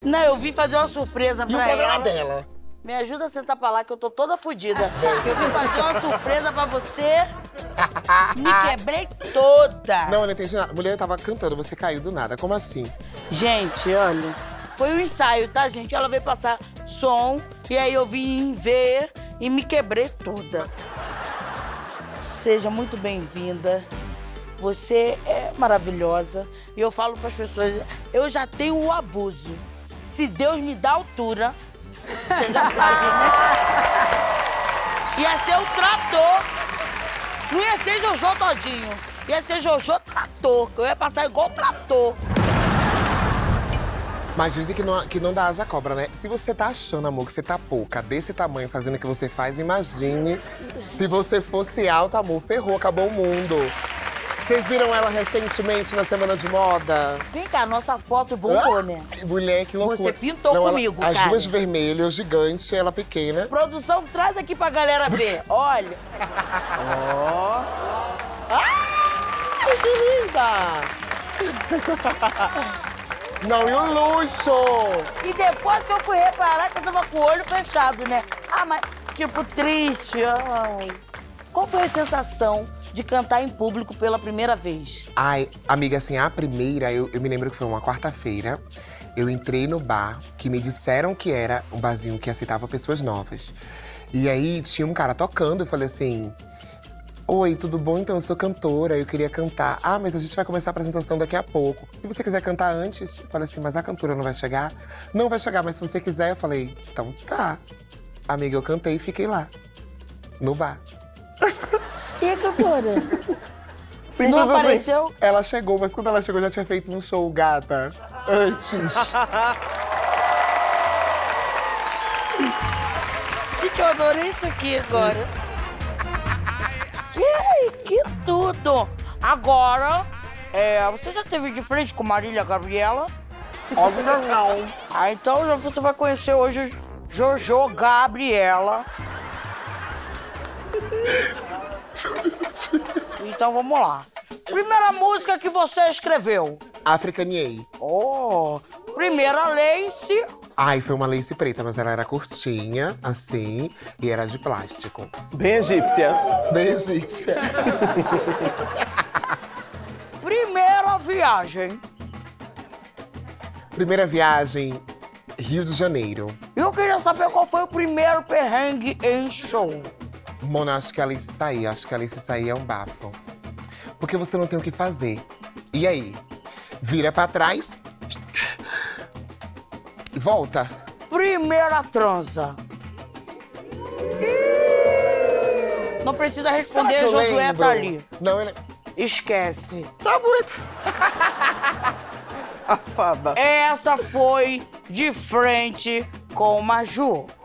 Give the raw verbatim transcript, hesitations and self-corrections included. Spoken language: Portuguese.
Não, eu vim fazer uma surpresa E o pra programa ela. dela? Me ajuda a sentar pra lá, que eu tô toda fodida. Eu vim fazer uma surpresa pra você. Me quebrei toda. Não, eu não entendi nada. Mulher, eu tava cantando, você caiu do nada. Como assim? Gente, olha, foi um ensaio, tá, gente? Ela veio passar som, e aí eu vim ver e me quebrei toda. Seja muito bem-vinda. Você é maravilhosa. E eu falo pras pessoas, eu já tenho o abuso. Se Deus me dá altura, você já sabe, né? Ia ser o trator. Não ia ser Jojo todinho. Ia ser Jojo trator, que eu ia passar igual trator. Mas dizem que não, que não dá asa à cobra, né? Se você tá achando, amor, que você tá pouca, desse tamanho, fazendo o que você faz, imagine se você fosse alta, amor, ferrou, acabou o mundo. Vocês viram ela recentemente na Semana de Moda? Vem cá, nossa foto bombou, né? Mulher, que loucura. Você pintou Não, ela- comigo, As cara. duas vermelhas, gigante, ela pequena. Produção, traz aqui pra galera ver. Olha. Ó. Ai, que linda! Não, e o luxo? E depois que eu fui reparar que eu tava com o olho fechado, né? Ah, mas, tipo, triste. Ai. Qual foi a sensação de cantar em público pela primeira vez? Ai, amiga, assim, a primeira, eu, eu me lembro que foi uma quarta-feira. Eu entrei no bar, que me disseram que era um barzinho que aceitava pessoas novas. E aí, tinha um cara tocando, eu falei assim... Oi, tudo bom? Então, eu sou cantora, eu queria cantar. Ah, mas a gente vai começar a apresentação daqui a pouco. Se você quiser cantar antes, eu falei assim, mas a cantora não vai chegar? Não vai chegar, mas se você quiser, eu falei, então tá. Amiga, eu cantei e fiquei lá, no bar. E a cantora? Simples Não assim. apareceu? Ela chegou, mas quando ela chegou, já tinha feito um show, gata. Antes. Gente, eu adorei isso aqui agora. Que, que tudo! Agora, é, você já teve de frente com Marília Gabriela? Óbvio não. Ah, então já- você vai conhecer hoje Jojo Gabriela. Então vamos lá. Primeira música que você escreveu. Africaniei. Oh, primeira Lace. Ai, foi uma lace preta, mas ela era curtinha, assim, e era de plástico. Bem egípcia. Bem egípcia. Primeira viagem. Primeira viagem, Rio de Janeiro. Eu queria saber qual foi o primeiro perrengue em show. Mona, acho que a Alice sair, acho que a Alice sair é um bafo. Porque você não tem o que fazer. E aí? Vira pra trás e volta. Primeira transa. Não precisa responder, Será que eu Josué lembro? tá ali. Não, ele... Esquece. Tá muito. A fada. Essa foi de frente com Maju.